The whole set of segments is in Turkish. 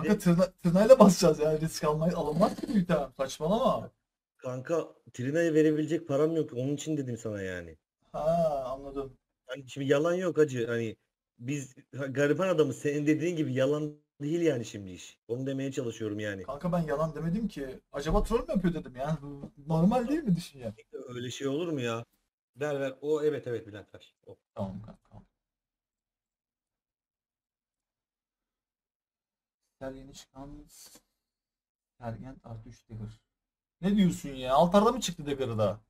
Kanka tırnayla basacağız yani risk alınmaz ki bir tane. Saçmalama. Kanka Trina'ya verebilecek param yok. Onun için dedim sana yani. Ha, anladım. Hani şimdi yalan yok hacı. Hani biz gariban adamız. Senin dediğin gibi yalan değil yani şimdi iş. Onu demeye çalışıyorum yani. Kanka ben yalan demedim ki. Acaba troll mü yapıyor dedim ya. Bu normal değil mi düşünce? Öyle şey olur mu ya? Ver ver. O evet evet Bülent ver. O. Tamam kanka. Her yeni çıkan Sergen artı 3 Dagger. Ne diyorsun ya? Altarda mı çıktı Dagger'ı da?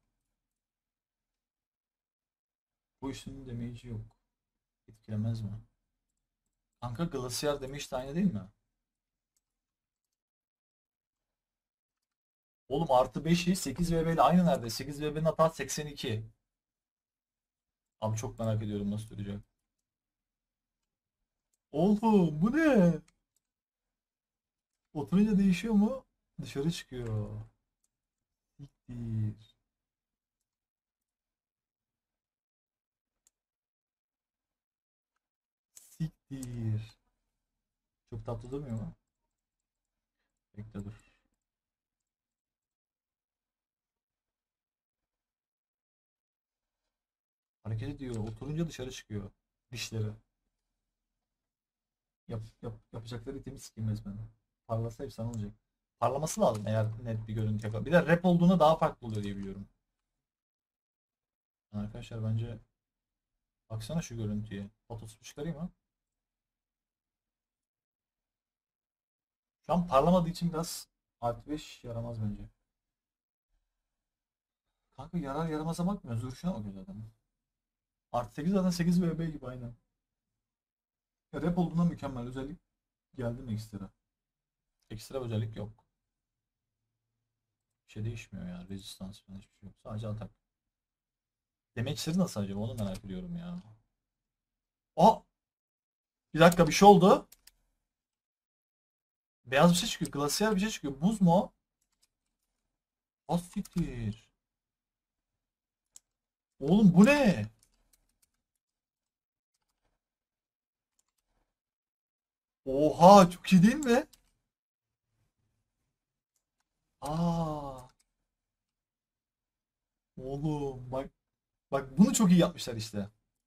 Bu işin damage'i yok. Etkilemez mi? Kanka Glacier damage de aynı değil mi? Oğlum artı 5'i 8 VB ile aynı nerede? 8 VB'nin hata 82. Abi çok merak ediyorum nasıl duracak. Oğlum bu ne? Oturunca değişiyor mu? Dışarı çıkıyor. Siktir. Siktir. Çok tatlı durmuyor mu? Bekle dur. Hareket ediyor. Oturunca dışarı çıkıyor. Dişleri. Yapacakları itemi sikeyim resmen. Parlasa efsane olacak. Parlaması lazım eğer net bir görüntü yapar. Bir de rap olduğunda daha farklı oluyor diye biliyorum. Arkadaşlar bence baksana şu görüntüye. Fotosunu çıkarayım ha. Şu an parlamadığı için biraz artı 5 yaramaz bence. Kanka yarar yaramaza bakmıyoruz. Duruşuna bakıyoruz zaten. Artı 8 zaten 8 VB gibi aynen. Ya rap olduğunda mükemmel özellik geldi mi ekstra? Ekstra özellik yok. Bir şey değişmiyor ya. Resistance falan hiçbir şey yok. Sadece atak. Damage'leri nasıl acaba onu merak ediyorum ya. Aa! Bir dakika bir şey oldu. Beyaz bir şey çıkıyor. Glacier bir şey çıkıyor. Buz mu o? Az siktir. Oğlum bu ne? Oha çok iyi değil mi? Aa, oğlum bak bunu çok iyi yapmışlar işte.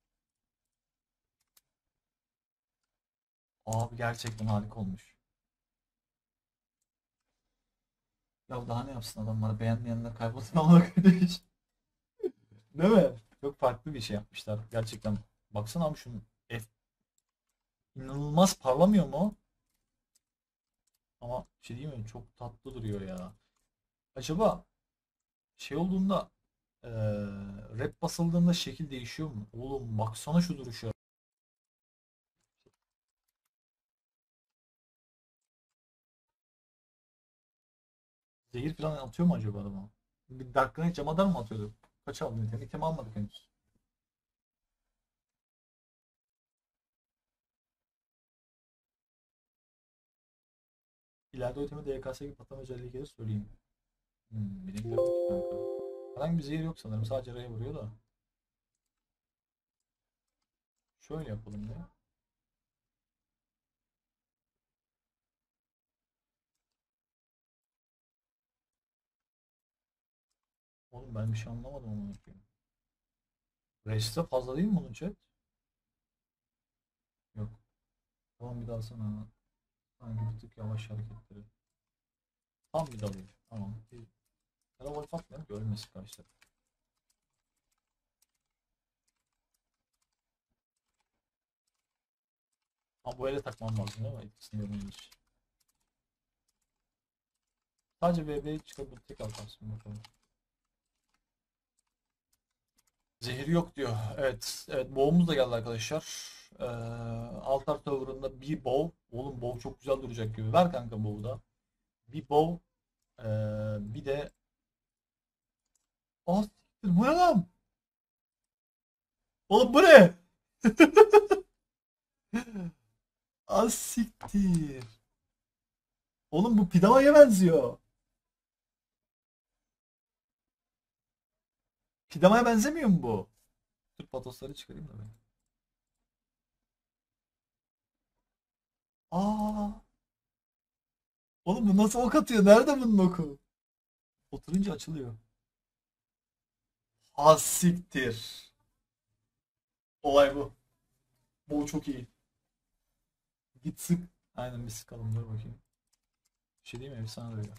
Abi gerçekten harika olmuş. Ya daha ne yapsın adamlar beğenmeyenler kaybolsun ama kardeş. Değil mi? Çok farklı bir şey yapmışlar gerçekten. Baksana abi şunun inanılmaz parlamıyor mu? Ama bir şey değil mi? Çok tatlı duruyor ya. Acaba şey olduğunda rap basıldığında şekil değişiyor mu? Oğlum baksana şu duruşa. Zehir falan atıyor mu acaba adama? Bir Dark Knight camadan mı atıyordu? Kaç aldın item? İtem almadık henüz. İleride o iteme DKS gibi patlama özelliği gelir söyleyeyim. Bilemiyorum ki kanka. Herhangi bir zehir yok sanırım. Sadece R'ye vuruyor da. Şöyle yapalım ya. Oğlum ben bir şey anlamadım ama. Reste fazla değil mi bunun chat? Yok. Tamam bir daha sana. Sanki bir tık yavaş hareketleri. Tam bir dalayım. Tamam. Araba atmayalım ki ölmesin karşılar. Ama bu ele takmam lazım değil mi? Etkisini görmemiz için. Sadece BB çıkabilir. Tek atarsın bakalım. Zehir yok diyor. Evet. Evet. Bow'umuz da geldi arkadaşlar. Ee, Altar Tower'ında bir bow. Oğlum bow çok güzel duracak gibi. Ver kanka bow'u da. Bir bow. Bir de... Ah siktir. Bu ne lan? Oğlum bu ne? Ah siktir. Oğlum bu pidamaya benziyor. Pidamaya benzemiyor mu bu? Dur patosları çıkarayım da ben. Aa. Oğlum bu nasıl ok atıyor? Nerede bunun oku? Oturunca açılıyor. Ha siktir. Olay bu. Bu çok iyi. Git sık. Aynen bir sıkalım, dur bakayım. Bir şey diyeyim mi? Efsane duruyor.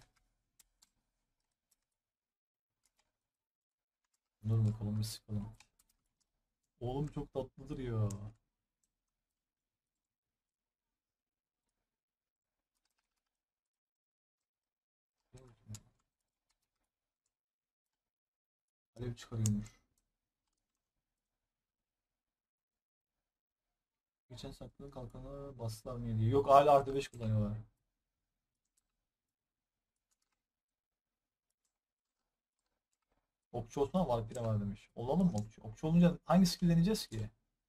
Dur bakalım bir sıkalım. Oğlum çok tatlıdır ya. Alev çıkarıyormuş. Geçen saklı kalkanı bastılar mı diye. Yok hala artı 5 kullanıyorlar. Okçu olsun ama Valkyrie var demiş. Olalım mı okçu? Okçu olunca hangi skill deneyeceğiz ki?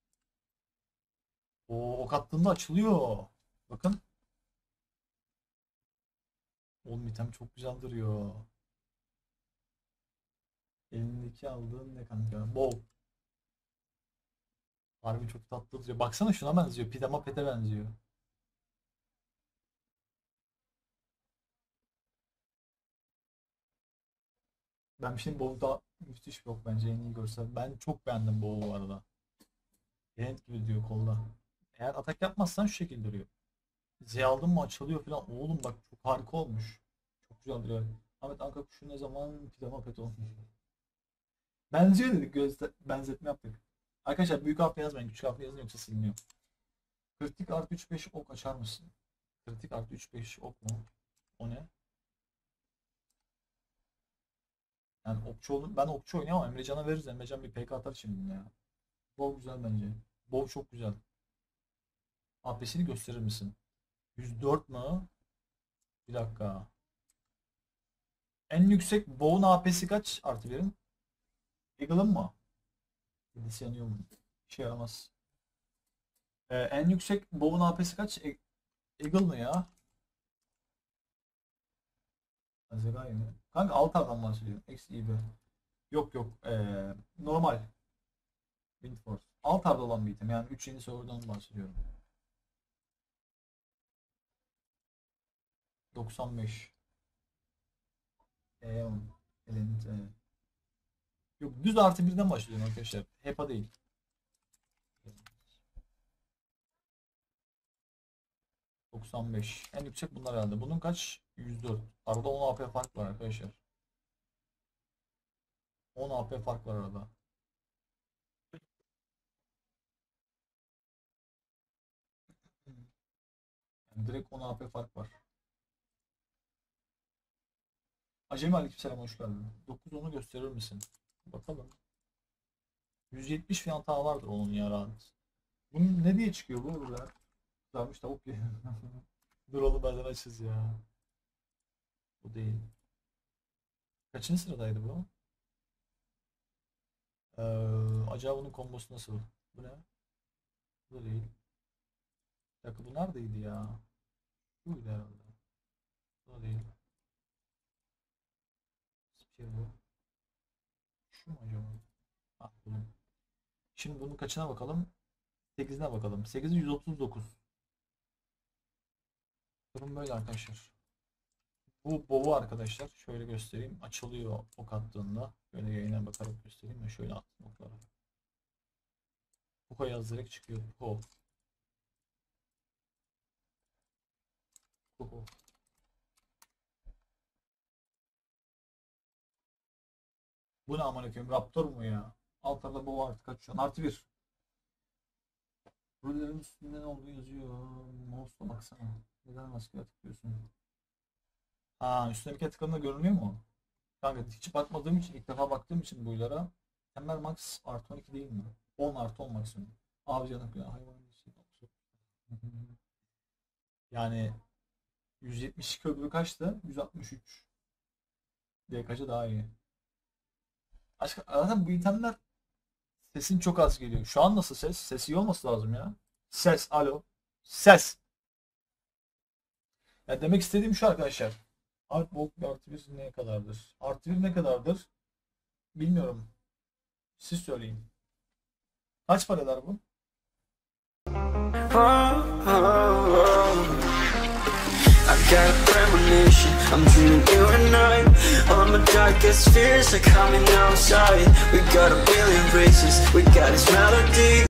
O ok attığında açılıyor. Bakın. Oğlum item çok güzel duruyor. Elindeki aldığın ne kanka? Bow. Harbi çok tatlı duruyor. Baksana şuna benziyor. Pidama pete benziyor. Ben bir şeyin Bow'da müthiş bir ok bence, en iyi görsel. Ben çok beğendim Bow'u bu arada. Genent gibi diyor kolda. Eğer atak yapmazsan şu şekilde duruyor. Z aldın mı açılıyor falan. Oğlum bak çok harika olmuş. Çok güzel duruyor. Ahmet Anka kuşu ne zaman pidama pet olmuş. Benziyor dedik, benzetme yaptık. Arkadaşlar büyük harfle yazmayın. Küçük harfle yazın yoksa siliniyor. Kritik artı 3-5 ok açar mısın? Kritik artı 3-5 ok mu? O ne? Yani ben okçu oynuyorum ama Emrecan'a veririz. Emrecan bir PK atar şimdi ya. Bov güzel bence. Bov çok güzel. AP'sini gösterir misin? 104 mü? Bir dakika. En yüksek Bow'un AP'si kaç artı birim? Eagle'ın mı? Birisi yanıyor mu? Bir şey yaramaz. En yüksek Bow'un AP'si kaç? Eagle mı ya? Zegai mi? Kanka Altar'dan bahsediyor. XEB. Yok yok. Normal. Windforce. Altar'da olan bir item. Yani 3 yeni serverdan bahsediyorum. 95. Eon. Element. Yok düz artı birden başlıyorum arkadaşlar. HEPA değil. 95. En yüksek bunlar herhalde. Bunun kaç? 104. Arada 10 AP fark var arkadaşlar. 10 AP fark var arada. Yani direkt 10 AP fark var. Acemi aleykümselam, hoş geldin. 9-10'u gösterir misin? Bakalım. 170 falan hata vardır onun ya rahat. Bunun ne diye çıkıyor bu burada? Kızarmış tavuk diye. Dur oğlum nereden açız ya. Bu değil. Kaçıncı sıradaydı bu? Ee, acaba bunun kombosu nasıl? Bu ne? Bu da değil. Bir dakika bu neredeydi ya? Şuydu herhalde. Bu da değil. Spiker bu. Şu mu acaba? Ah bunun. Şimdi bunun kaçına bakalım? 8'ine bakalım. 8'i 139. Durum böyle arkadaşlar. Bu bovu arkadaşlar. Şöyle göstereyim. Açılıyor ok attığında. Böyle yayına bakarak göstereyim ve şöyle attım okları. Puka yazdırarak çıkıyor. Puko. Puko. Bu ne amına koyayım? Raptor mu ya? Altarda bovu artık kaç şu an? Artı bir. Rollerin üstünde ne olduğu yazıyor. Mouse'la baksana. Neden maskeye tıklıyorsun? Aa, üstüne bir kere tıkladığında görünüyor mu? Kanka hiç bakmadığım için, ilk defa baktığım için buylara. Temel max artı 12 değil mi? 10 artı 10 maksimum. Abi canım ya, hayvan bir şey. Yani 172 öbürü kaçtı? 163. DK'cı daha iyi. Aşkım zaten bu itemler sesin çok az geliyor. Şu an nasıl ses? Ses iyi olması lazım ya. Ses, alo. Ses. Ya demek istediğim şu arkadaşlar. Artbolt bir artı bir ne kadardır? Artı bir ne kadardır? Bilmiyorum. Siz söyleyin. Kaç para eder bu? I got a premonition, I'm dreaming you and I. All my darkest fears are coming outside. We got a billion races, we got this melody.